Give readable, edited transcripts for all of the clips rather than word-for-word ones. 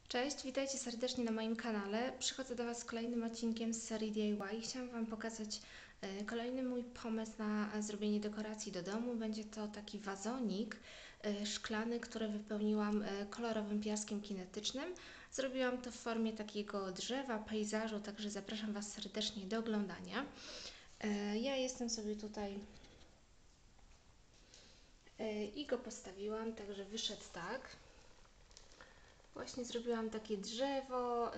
Cześć, witajcie serdecznie na moim kanale. Przychodzę do Was z kolejnym odcinkiem z serii DIY. Chciałam Wam pokazać kolejny mój pomysł na zrobienie dekoracji do domu. Będzie to taki wazonik szklany, który wypełniłam kolorowym piaskiem kinetycznym. Zrobiłam to w formie takiego drzewa, pejzażu, także zapraszam Was serdecznie do oglądania. Ja jestem sobie tutaj i go postawiłam, także wyszedł tak. Właśnie zrobiłam takie drzewo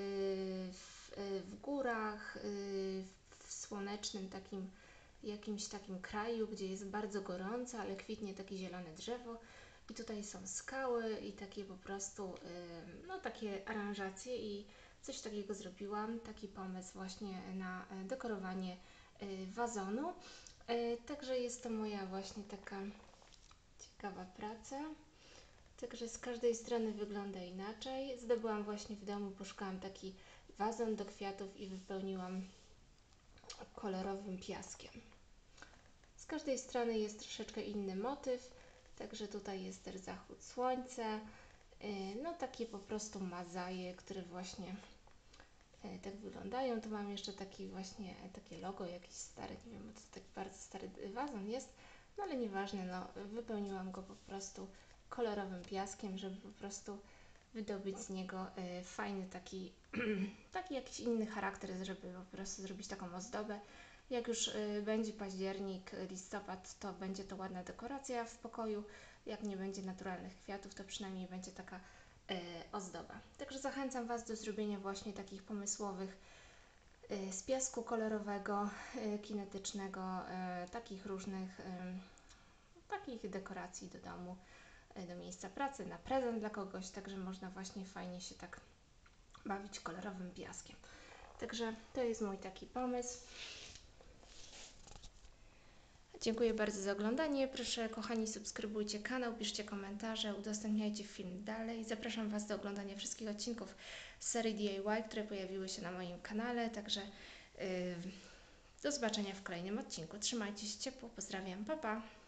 w górach, w słonecznym jakimś takim kraju, gdzie jest bardzo gorąco, ale kwitnie takie zielone drzewo. I tutaj są skały i takie po prostu, no takie aranżacje i coś takiego zrobiłam. Taki pomysł właśnie na dekorowanie wazonu. Także jest to moja właśnie taka ciekawa praca. Także z każdej strony wygląda inaczej. Zdobyłam właśnie w domu, poszukałam taki wazon do kwiatów i wypełniłam kolorowym piaskiem. Z każdej strony jest troszeczkę inny motyw, także tutaj jest też zachód słońca, no takie po prostu mazaje, które właśnie tak wyglądają. Tu mam jeszcze taki właśnie takie logo jakieś stare, nie wiem, bo to taki bardzo stary wazon jest, no ale nieważne, no wypełniłam go po prostu kolorowym piaskiem, żeby po prostu wydobyć z niego fajny taki, taki jakiś inny charakter, żeby po prostu zrobić taką ozdobę. Jak już będzie październik, listopad, to będzie to ładna dekoracja w pokoju. Jak nie będzie naturalnych kwiatów, to przynajmniej będzie taka ozdoba. Także zachęcam Was do zrobienia właśnie takich pomysłowych z piasku kolorowego, kinetycznego, takich różnych takich dekoracji do domu, do miejsca pracy, na prezent dla kogoś, także można właśnie fajnie się tak bawić kolorowym piaskiem. Także to jest mój taki pomysł. Dziękuję bardzo za oglądanie. Proszę kochani, subskrybujcie kanał, piszcie komentarze, udostępniajcie film dalej. Zapraszam Was do oglądania wszystkich odcinków z serii DIY, które pojawiły się na moim kanale. Także do zobaczenia w kolejnym odcinku. Trzymajcie się ciepło, pozdrawiam, pa pa!